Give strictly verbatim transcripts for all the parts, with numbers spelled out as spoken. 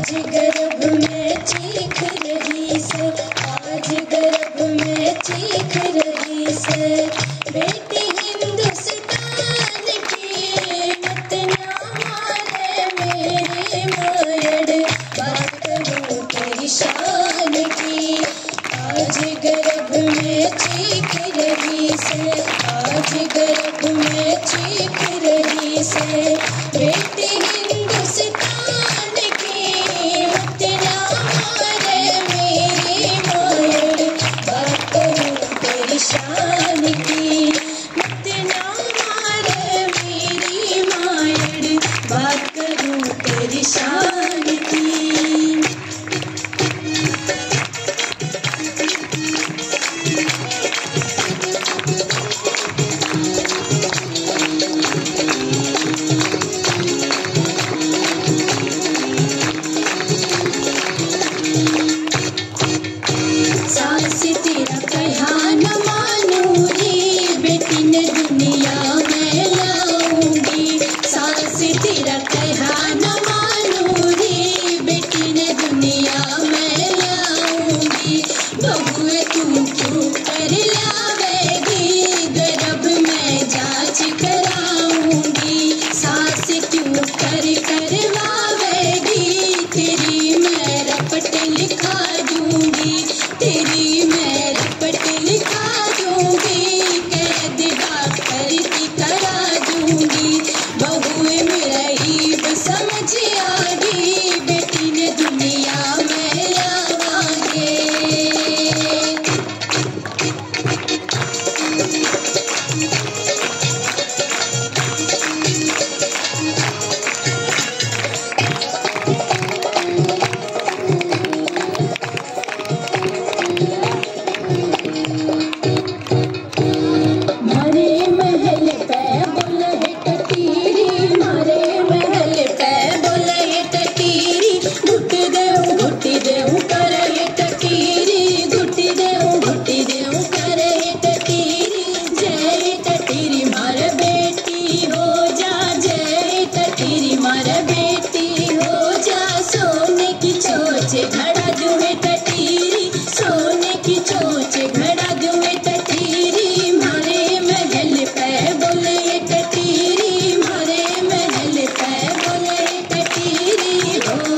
आज गर्भ में चीख रही से, आज गर्भ में चीख रही से। बेटी हिंदुस्तान की मत ना मारे मेरी मायड़, बात करूं तेरी शान की। आज गर्भ में चीख रही से, आज गर्भ में चीख रही से। बेटी हिंदुस्तान की मत ना मारे मेरी मायड़, बात करूं तेरी शान की। मत ना मारे मेरी मायड़, बात करूं तेरी शान की। सास तेरा कहा न मानूं रे, बेटी ने दुनिया में लाऊंगी। सास तेरा कहा न मानूं रे, बेटी ने दुनिया में लाऊंगी। बहुए तू क्यों कर लावेगी, गर्भ में जांच कराऊंगी। सास क्यों कर करवावेगी, तेरी मैं रपट लिखा दूंगी। तेरी मैं रपट लिखा दूंगी, कैद डॉक्टर की करा दूंगी। बहुए मेरा ईब समझ आगी, बेटी ने दुनिया में लावांगे। मारे महल पे बोले टटीरी, मारे महल पे बोले टटीरी। घुट देऊं घुट देऊं करे टटीरी, घुट देऊं घुट देऊं करे टटीरी। जय टटीरी मार बेटी हो जा, जय टटीरी मार बेटी हो जा। सोने की चोच घड़ा जुए टटीरी, सोने की चोच घड़ा जुए टटीरी। मारे महल पे बोले टटीरी, मारे महल पे बोले टटीरी हो।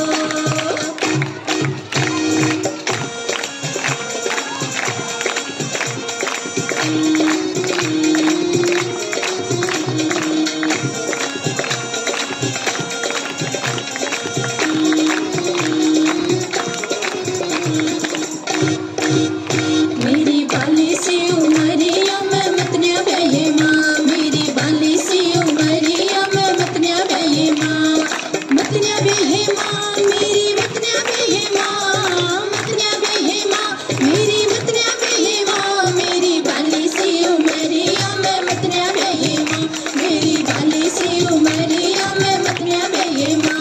मेरी बाली सी उमरिया में मतनिया बहे माँ, मेरी बाली सी उमरिया में मतनिया बहे माँ। मतनिया बहे माँ मेरी, मतनिया बहे माँ, मतनिया बहे माँ मेरी, मतनिया बहे माँ। मेरी बाली सी उमरिया में मतनिया बहे माँ, मेरी बाली सी उमरिया में मतनिया बहे माँ।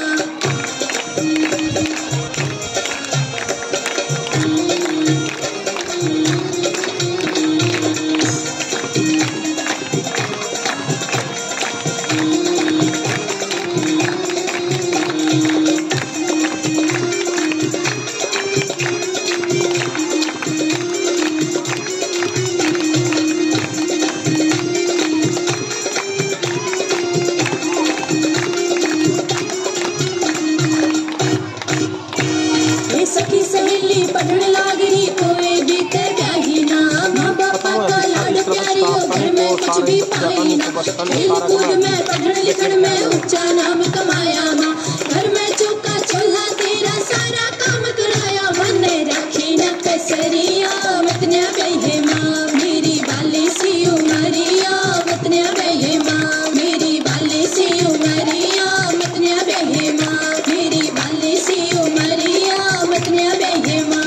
ये सखी सहेली पढ़ने लाग रही, कोई बीत जाही ना। माँ बापा का लाड प्यारी हो, घर में कुछ भी पाई ना। खेल कूद में पढ़ने लिखण में ऊंचा नाम कमाया माँ। घर में चौका चूल्हा तेरा सारा काम कराया। मन रखी न कसरिया, मतनिया बहे माँ मेरी बाली सी उमरिया। मतनिया बहे माँ मेरी बाली सी उमरिया, मतनिया बहे माँ मेरी बाली सी उमरिया, मतनिया बहे माँ।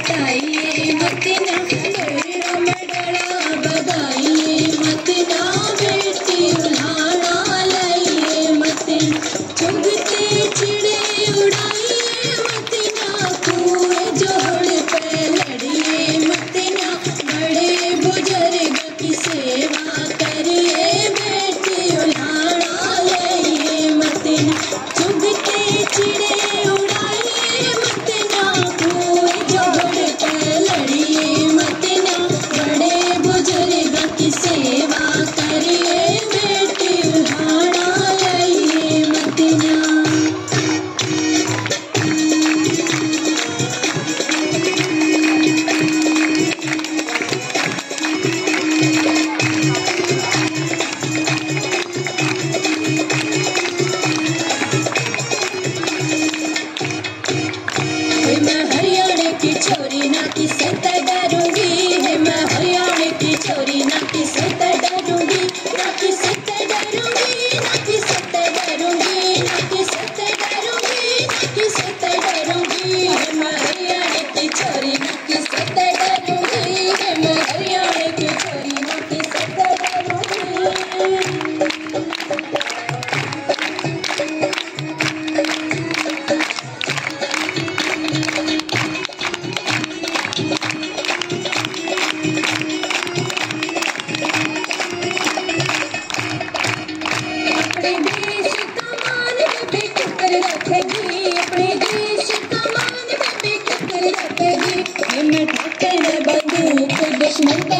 बताइए मत ना मेरा मडड़ा बगाइए मत ना बेटी उलाड़ा लाइए मत चुगते चिड़े उड़ाइए मत ना कुएं जोड़ पे लड़िए मत ना बड़े बुजुर्ग की सेवा करिए बेटी उलाड़ा लाइए मत ना चुगते चिड़े उड़ाइए मत ना कुएं जोड़ पे लड़िए मत ना बड़े बुजुर्ग की सेवा करिए बेटी उलाड़ा लाइए मत ना। मैं हरियाणा की छोरी ना किसे से डरूंगी है मैं हरियाणा की छोरी ना किसे से डरूंगी ना किसे से डरूंगी ना किसे से डरूंगी ना किसे से डरूंगी ना किसे से डरूंगी है मैं हरियाणा की छोरी ना किसे से डरूंगी है मैं हरियाणा की छोरी ना किसे से डरूंगी। अपने देश का मान बेबे किकर रखेगी अपने देश का मान बेबे किकर रखेगी मैं ढक्कन बंदूक दुश्मन का